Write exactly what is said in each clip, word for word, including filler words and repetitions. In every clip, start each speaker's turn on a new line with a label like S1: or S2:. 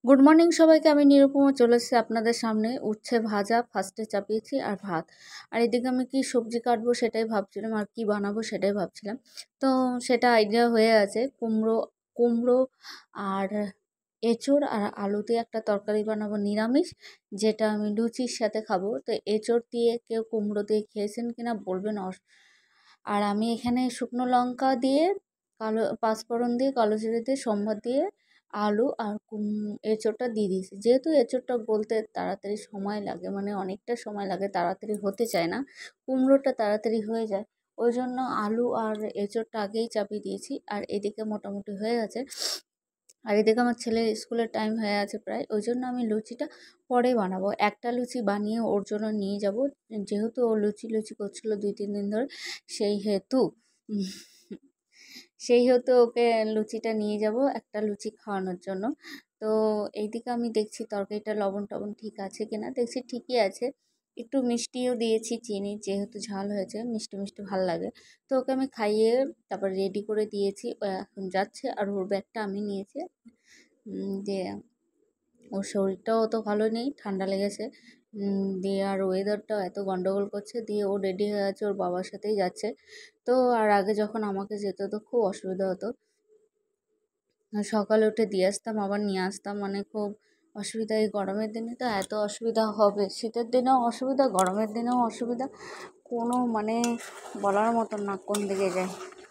S1: Good morning সবাইকে। আমি নিরুপমা চলে এসেছি আপনাদের সামনে। উচ্ছে ভাজা ফার্স্টে চাপিয়েছি আর ভাত, আর এদিকে আমি কি সবজি কাটবো সেটাই ভাবছিলাম, আর কি বানাবো সেটাই ভাবছিলাম। তো সেটা আইডিয়া হয়ে আছে, কুমড়ো কুমড়ো আর এঁচোড় আর আলু দিয়ে একটা তরকারি বানাবো নিরামিষ, যেটা আমি লুচির সাথে খাবো। তো এঁচোড় দিয়ে কেউ কুমড়ো দিয়ে খেয়েছেন কিনা বলবেন। আর আমি এখানে শুকনো লঙ্কা দিয়ে, কালো পাঁচফোড়ন দিয়ে, কালো জিরে দিয়ে, সম্বার দিয়ে আলু আর কুম এঁচোড়টা দিয়ে দিয়েছি। যেহেতু এঁচোড়টা গলতে তাড়াতাড়ি সময় লাগে, মানে অনেকটা সময় লাগে, তাড়াতাড়ি হতে চায় না, কুমড়োটা তাড়াতাড়ি হয়ে যায়, ওই জন্য আলু আর এঁচোড়টা আগেই চাপিয়ে দিয়েছি। আর এদিকে মোটামুটি হয়ে গেছে, আর এদিকে আমার ছেলের স্কুলের টাইম হয়ে আছে প্রায়, ওই জন্য আমি লুচিটা পরে বানাবো। একটা লুচি বানিয়ে ওর জন্য নিয়ে যাব, যেহেতু ও লুচি লুচি করছিল দুই তিন দিন ধরে, সেই হেতু সেই হেতু ওকে লুচিটা নিয়ে যাব একটা লুচি খাওয়ানোর জন্য। তো এইদিকে আমি দেখছি তরকারিটা লবণ টবণ ঠিক আছে কিনা, দেখছি ঠিকই আছে। একটু মিষ্টিও দিয়েছি, চিনি, যেহেতু ঝাল হয়েছে মিষ্টি মিষ্টি ভাল লাগে। তো ওকে আমি খাইয়ে তারপর রেডি করে দিয়েছি, ও এখন যাচ্ছে। আর ওর ব্যাগটা আমি নিয়েছি। যে ওর শরীরটাও অত ভালো নেই, ঠান্ডা লেগেছে, দিয়ে আর ওয়েদারটাও এত গন্ডগোল করছে, দিয়ে ও রেডি হয়ে আছে, ওর বাবার সাথেই যাচ্ছে। তো আর আগে যখন আমাকে যেতে হতো খুব অসুবিধা হতো, সকালে উঠে দিয়ে আসতাম আবার নিয়ে আসতাম, মানে খুব অসুবিধা। এই গরমের দিনে তো এত অসুবিধা হবে, শীতের দিনেও অসুবিধা, গরমের দিনেও অসুবিধা, কোনো মানে বলার মতন না কোন দিকে যায়।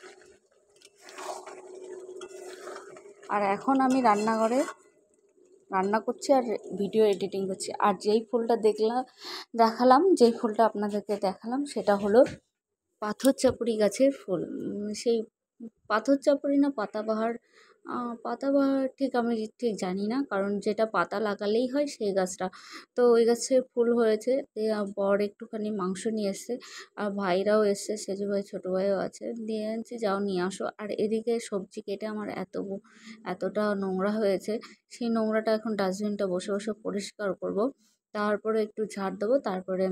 S1: আর এখন আমি রান্নাঘরে রান্না করছি আর ভিডিও এডিটিং করছি। আর যেই ফুলটা দেখলাম দেখালাম যেই ফুলটা আপনাদেরকে দেখালাম সেটা হলো পাথর চাপড়ি গাছের ফুল। সেই পাথর চাপড়ি না পাতাবাহার, পাতাবাহার ঠিক আমি ঠিক জানি না, কারণ যেটা পাতা লাগালেই হয় সেই গাছটা। তো ওই গাছে ফুল হয়েছে। বর একটুখানি মাংস নিয়ে এসছে, আর ভাইরাও এসছে, সেজু ভাই ছোটো ভাইও আছে, দিয়ে আনছি, যাও নিয়ে আসো। আর এদিকে সবজি কেটে আমার এত এতটা নোংরা হয়েছে, সেই নোংরাটা এখন ডাস্টবিনটা বসে বসে পরিষ্কার করব, তারপরে একটু ঝাড় দেবো, তারপরে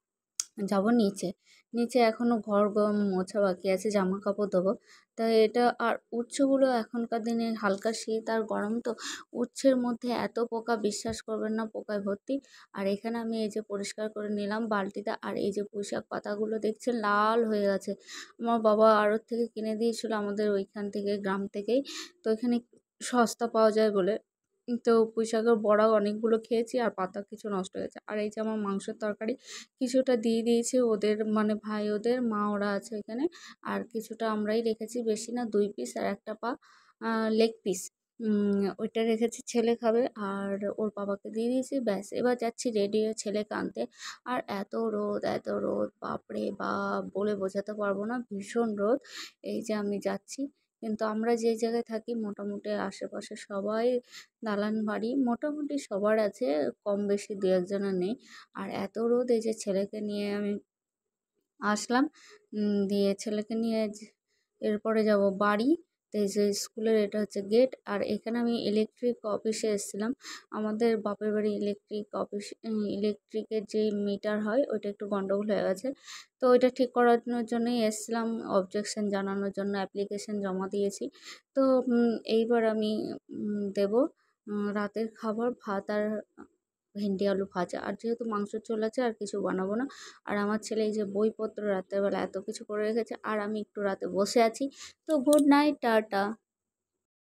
S1: যাব নিচে। নিচে এখনও ঘর মোছা বাকি আছে, জামা কাপড় দেবো। তাই এটা আর উচ্ছেগুলো এখনকার দিনে হালকা শীত আর গরম, তো উচ্ছের মধ্যে এত পোকা, বিশ্বাস করবেন না, পোকায় ভর্তি। আর এখানে আমি এই যে পরিষ্কার করে নিলাম বালতিতে, আর এই যে পুঁইশাক পাতাগুলো দেখছেন লাল হয়ে গেছে, আমার বাবা আড়ত থেকে কিনে দিয়েছিল, আমাদের ওইখান থেকে, গ্রাম থেকেই। তো এখানে সস্তা পাওয়া যায় বলে, তো পুঁইশাকের বড়া অনেকগুলো খেয়েছি, আর পাতা কিছু নষ্ট হয়ে গেছে। আর এই যে আমার মাংসের তরকারি কিছুটা দিয়ে দিয়েছি ওদের, মানে ভাই ওদের, মা ওরা আছে এখানে, আর কিছুটা আমরাই রেখেছি, বেশি না, দুই পিস আর একটা পা লেগ পিস, ওইটা রেখেছি, ছেলে খাবে। আর ওর বাবাকে দিয়ে দিয়েছি, ব্যাস। এবার যাচ্ছি রেডি হয়ে ছেলেকে আনতে। আর এত রোদ, এত রোদ, বাপরে বাপ, বলে বোঝাতে পারবো না, ভীষণ রোদ। এই যে আমি যাচ্ছি, কিন্তু আমরা যে জায়গায় থাকি মোটামুটি আশেপাশে সবাই দালান বাড়ি, মোটামুটি সবার আছে, কম বেশি দু একজনের নেই। আর এত রোদ, এই যে ছেলেকে নিয়ে আমি আসলাম, দিয়ে ছেলেকে নিয়ে এরপরে যাব বাড়ি। তো এই যে স্কুলের এটা হচ্ছে গেট। আর এখানে আমি ইলেকট্রিক অফিসে এসেছিলাম, আমাদের বাপের বাড়ি ইলেকট্রিক অফিস, ইলেকট্রিকের যে মিটার হয় ওইটা একটু গন্ডগোল হয়ে গেছে, তো ওইটা ঠিক করানোর জন্যই এসেছিলাম, অবজেকশন জানানোর জন্য অ্যাপ্লিকেশন জমা দিয়েছি। তো এইবার আমি দেব রাতের খাবার, ভাত আর ভেন্ডি আলু ভাজা। আর যেহেতু মাংস চলে আছে আর কিছু বানাবো না। আর আমার ছেলে এই যে বইপত্র রাতের বেলা এত কিছু করে রেখেছে, আর আমি একটু রাতে বসে আছি। তো গুড নাইট, টাটা।